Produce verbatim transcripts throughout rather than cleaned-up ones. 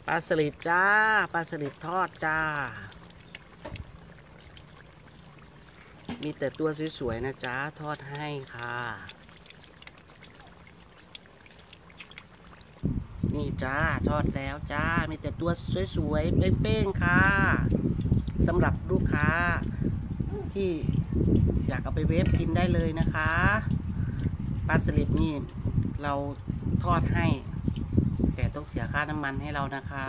ปลาสลิดจ้าปลาสลิดทอดจ้ามีแต่ตัวสวยๆนะจ้าทอดให้ค่ะนี่จ้าทอดแล้วจ้ามีแต่ตัวสวยๆเป้งๆค่ะสำหรับลูกค้าที่อยากเอาไปเวฟกินได้เลยนะคะปลาสลิดนี่เราทอดให้แต่ต้องเสียค่าน้ำมันให้เรานะคะ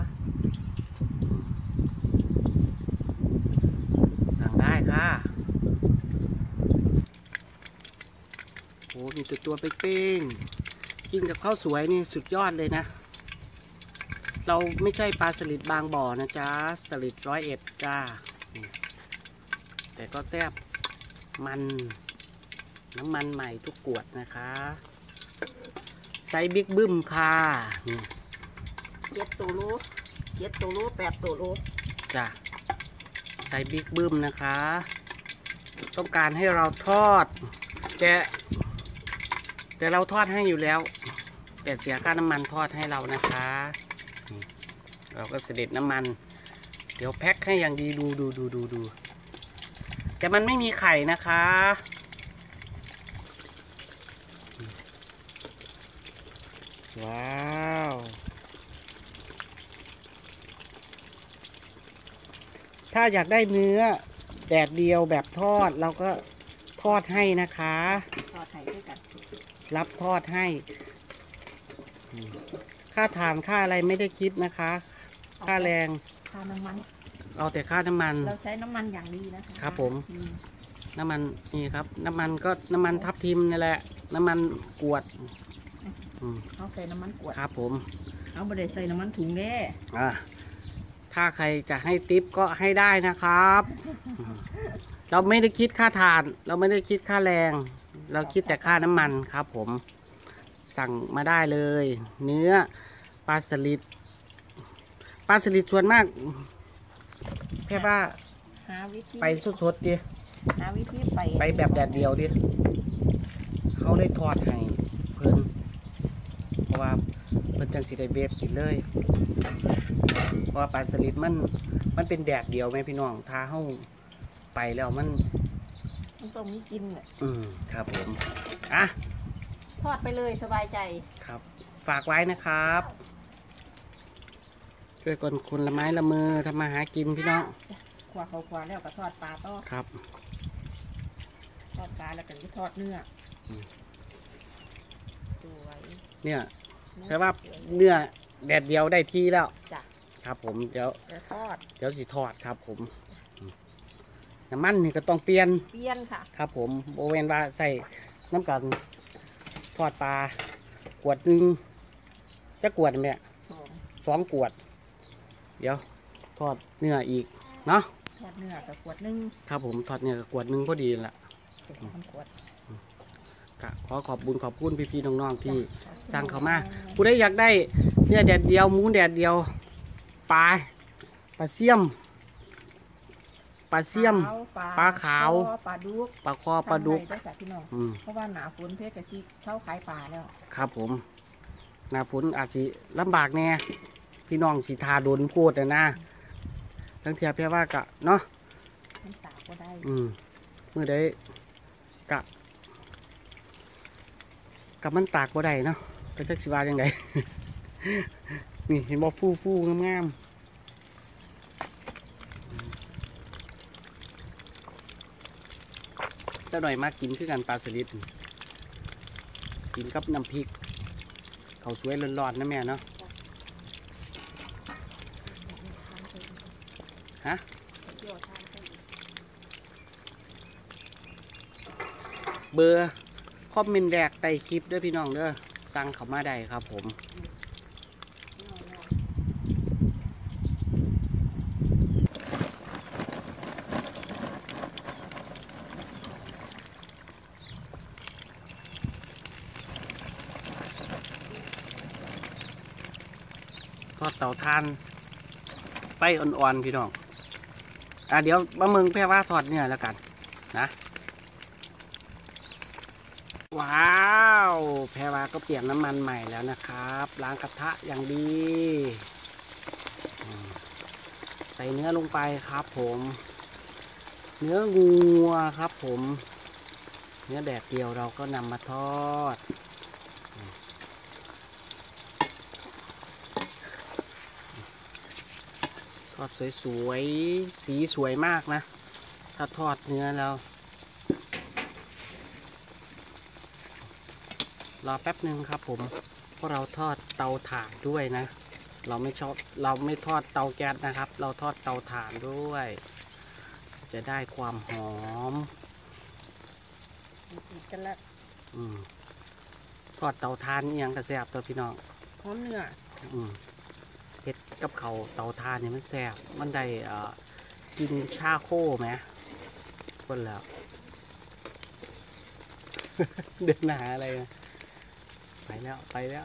สั่งได้ค่ะโอ้มีตัวตัวเป้งๆกินกับข้าวสวยนี่สุดยอดเลยนะเราไม่ใช่ปลาสลิดบางบ่อนะจ๊ะสลิดร้อยเอ็ดจ้าแต่ก็แซ่บมันน้ำมันใหม่ทุกขวดนะคะไซส์บิ๊กบึ้มค่ะเจ็ดตัวโลเจ็ดตัวโลแปดตัวโลจ้ะไซส์บิ๊กบึ้มนะคะต้องการให้เราทอดแต่แต่เราทอดให้อยู่แล้วแต่เสียค่าน้ำมันทอดให้เรานะคะเราก็เสด็จน้ำมันเดี๋ยวแพ็คให้อย่างดีดูดูดูดูดูแต่มันไม่มีไข่นะคะว้าวถ้าอยากได้เนื้อแดดเดียวแบบทอดเราก็ทอดให้นะคะทอดให้ด้วยกันรับทอดให้ค่าถ่านค่าอะไรไม่ได้คิดนะคะค่าแรงค่าน้ำมันเอาแต่ค่าน้ำมันเราใช้น้ำมันอย่างดีนะคะครับผมน้ำมันนี่ครับน้ำมันก็น้ำมันทับทิมนี่แหละน้ำมันกวดเอาใส่น้ำมันกวดครับผมเอาไม่ได้ใส่น้ำมันถุงแน่อ่าถ้าใครจะให้ทิปก็ให้ได้นะครับเราไม่ได้คิดค่าถ่านเราไม่ได้คิดค่าแรงเราคิดแต่ค่าน้ำมันครับผมสั่งมาได้เลยเนื้อปลาสลิดปลาสลิดส่วนมากแค่ว่าไปสดๆดิหาวิธีไปไปแบบแดดเดียวดิเขาได้ทอดให้เพิ่นเพราะว่าเพิ่นจังสิได้เบฟกินเลยเพราะว่าปลาสลิดมันมันเป็นแดดเดียวไหมพี่น้องถ้าเขาไปแล้วมันมันต้องมีกินเลยอืมครับผมอ่ะทอดไปเลยสบายใจครับฝากไว้นะครับช่วยคนคนละไม้ละมือทำมาหากินพี่น้องขวาเขาขวาแล้วก็ทอดปลาต่อครับทอดปลาแล้วก็ทอดเนื้อสวยเนี่ยแปลว่าเนื้อแดดเดียวได้ที่แล้วครับผมเดี๋ยวทอดเดี๋ยวสิทอดครับผมน้ำมันนี่ก็ต้องเปลี่ยนเปลี่ยนค่ะครับผมโบเวนว่าใส่น้ำกันทอดปลาขวดหนึ่งจะขวดไหมสองสองขวดเดี๋ยวทอดเนื้ออีกเนาะทอดเนื้อกับขวดหนึ่งครับผมทอดเนื้อกับขวดหนึ่งพอดีละขอขอบบุญขอบคุณพี่ๆน้องๆที่สั่งเข้ามาผู้ใดอยากได้เนื้อแดดเดียวหมูแดดเดียวปลาปลาเสี่ยมปลาเสี่ยมปลาขาวปลาดุกปลาคอปลาดุกเพราะว่าหนาฝนเพชรกระชิเข้าขายปลาแล้วครับผมหนาฝนอาจจะลำบากแน่พี่น้องสีทาโดนพูดนะทั้งเทียบเพียว่ากะเนาะมันตากก็ได้อืมเมื่อได้กะกับมันตากก็ได้เนาะก็จะชิวาอย่างไรนี่เห็นบอกฟูฟูงามๆเจ้าหน่อยมากินคือกันปลาสลิดกินกับน้ำพริกเขาสวยร้อนๆนะแม่เนาะฮะเบอร์คอมเมนต์แรกใต้คลิปด้วยพี่น้องเด้อสั่งเข้ามาได้ครับผมทอดเตาถ่านไฟอ่อนๆพี่น้องอ่ะเดี๋ยวมาเมืองแพร่ว่าทอดเนี่ยแล้วกันนะว้าวแพรวาก็เปลี่ยนน้ำมันใหม่แล้วนะครับล้างกระทะอย่างดีใส่เนื้อลงไปครับผม เนื้องัวครับผม เนื้อแดดเดียวเราก็นำมาทอดทอดสวยๆสีสวยมากนะถ้าทอดเนื้อแล้วรอแป๊บหนึ่งครับผมเพราะเราทอดเตาถ่านด้วยนะเราไม่ชอบเราไม่ทอดเตาแก๊สนะครับเราทอดเตาถ่านด้วยจะได้ความหอมกันละอืมทอดเตาถ่านนี่ยังกระแซบตัวพี่น้องหอมเนื้ออืมเห็ดกับเขาวเตาถ่านนี่มันแซบมันได้เอ่อกินชาโคไหมคนแล้ว เดินหาอะไรนะไปแล้วไปแล้ว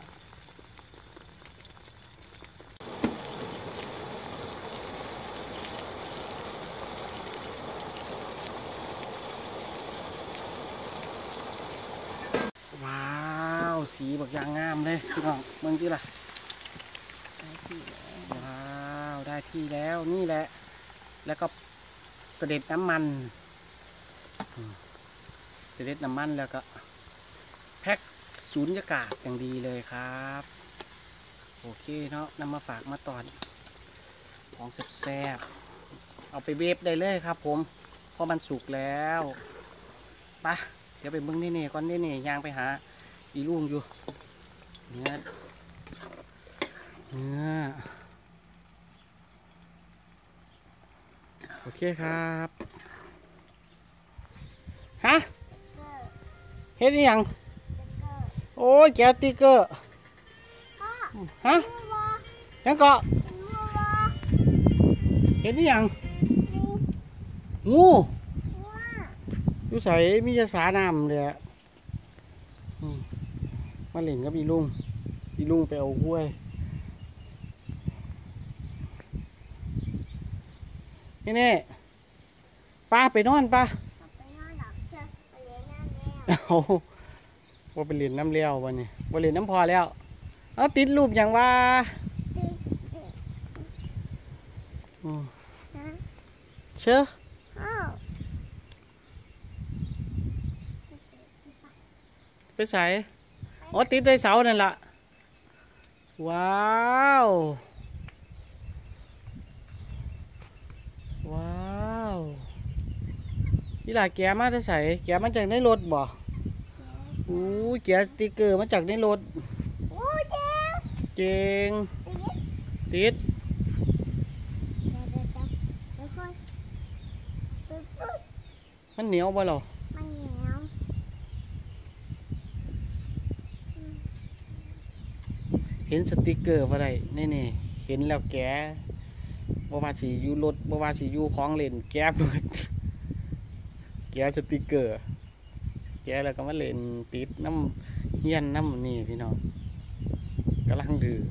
ว้าวสีบักยางงามเลยพี่น้องเมืองที่ล่ะได้ที่แล้วว้าวได้ที่แล้วนี่แหละ แล้วก็เสด็จน้ำมันอืมเสด็จน้ำมันแล้วก็แพ็คสูญญากาศอย่างดีเลยครับโอเคเนาะนำมาฝากมาตอนของแซ่บๆเอาไปเวฟได้เลยครับผมเพราะมันสุกแล้วไปะเดี๋ยวไปเบิ้งนี่ๆก่อนนี่ๆย่างไปหาอีลุงอยู่เนื้อเนื้อโอเคครับฮะเฮ็ดอิหยังโอ้ยแกะติ๊กเกอร์ฮะยังเกาะเฮ็ดอิหยังงูอยู่ใส่มีจะสาน้ำเลยอะอืมมาเล่นกับอีลุงอีลุงไปเอากล้วยนี่นี่ป้าไปนอนป้าเอาว่าไปเล่นน้ำเลี้ยววันนี้ว่าเล่นน้ำพอแล้วเอาติดรูปอย่างว่าอืมเชื่อไปใส่อ๋อติดในเสานั่นล่ะว้าวว้าวนี่ล่ะแกมาจะใส่แกมาจากในรถบ่อู้แกสติ๊กเกอร์มาจากในรถเก่งติดมันเหนียวบ่หรอเห็นสติ๊กเกอร์อะไรนี่นี่เห็นแล้วแกบ่ว่าสีอยู่รถบ่ว่าสีอยู่ของเล่นแกเปิดแกสติ๊กเกอร์แกแล้วก็มาเล่นติดน้ำเฮียนน้ำนี่พี่น้องกำลังดื้อ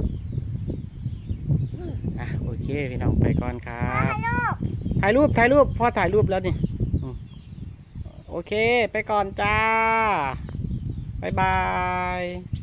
อ่ะโอเคพี่น้องไปก่อนครับถ่ายรูปถ่ายรูปพอถ่ายรูปแล้วนี่โอเคไปก่อนจ้าบ๊ายบาย